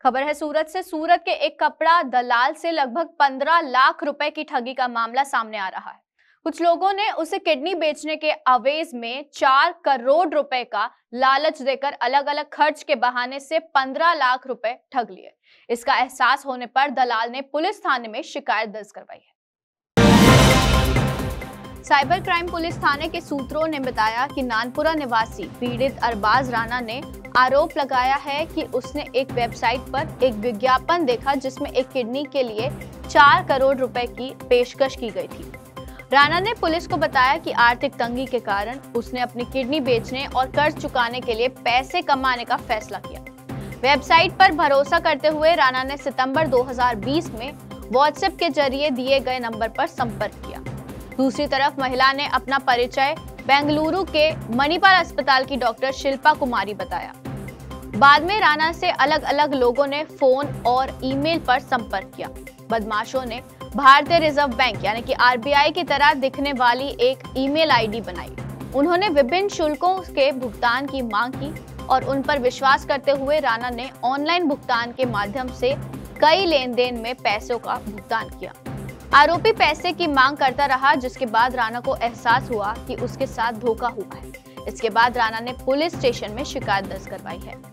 खबर है सूरत से। सूरत के एक कपड़ा दलाल से लगभग 15 लाख रुपए की ठगी का मामला सामने आ रहा है। कुछ लोगों ने उसे किडनी बेचने के आवेज में 4 करोड़ रुपए का लालच देकर अलग अलग खर्च के बहाने से 15 लाख रुपए ठग लिए। इसका एहसास होने पर दलाल ने पुलिस थाने में शिकायत दर्ज करवाई है। साइबर क्राइम पुलिस थाने के सूत्रों ने बताया कि नानपुरा निवासी पीड़ित अरबाज राणा ने आरोप लगाया है कि उसने एक वेबसाइट पर एक विज्ञापन देखा जिसमें एक किडनी के लिए 4 करोड़ रुपए की पेशकश की गई थी। राणा ने पुलिस को बताया कि आर्थिक तंगी के कारण उसने अपनी किडनी बेचने और कर्ज चुकाने के लिए पैसे कमाने का फैसला किया। वेबसाइट पर भरोसा करते हुए राणा ने सितंबर 2020 में व्हाट्सएप के जरिए दिए गए नंबर पर संपर्क किया। दूसरी तरफ महिला ने अपना परिचय बेंगलुरु के मणिपाल अस्पताल की डॉक्टर शिल्पा कुमारी बताया। बाद में राणा से अलग अलग लोगों ने फोन और ईमेल पर संपर्क किया। बदमाशों ने भारतीय रिजर्व बैंक यानी कि आरबीआई की तरह दिखने वाली एक ईमेल आईडी बनाई। उन्होंने विभिन्न शुल्कों के भुगतान की मांग की और उन पर विश्वास करते हुए राणा ने ऑनलाइन भुगतान के माध्यम से कई लेन देन में पैसों का भुगतान किया। आरोपी पैसे की मांग करता रहा, जिसके बाद राणा को एहसास हुआ कि उसके साथ धोखा हुआ है। इसके बाद राणा ने पुलिस स्टेशन में शिकायत दर्ज करवाई है।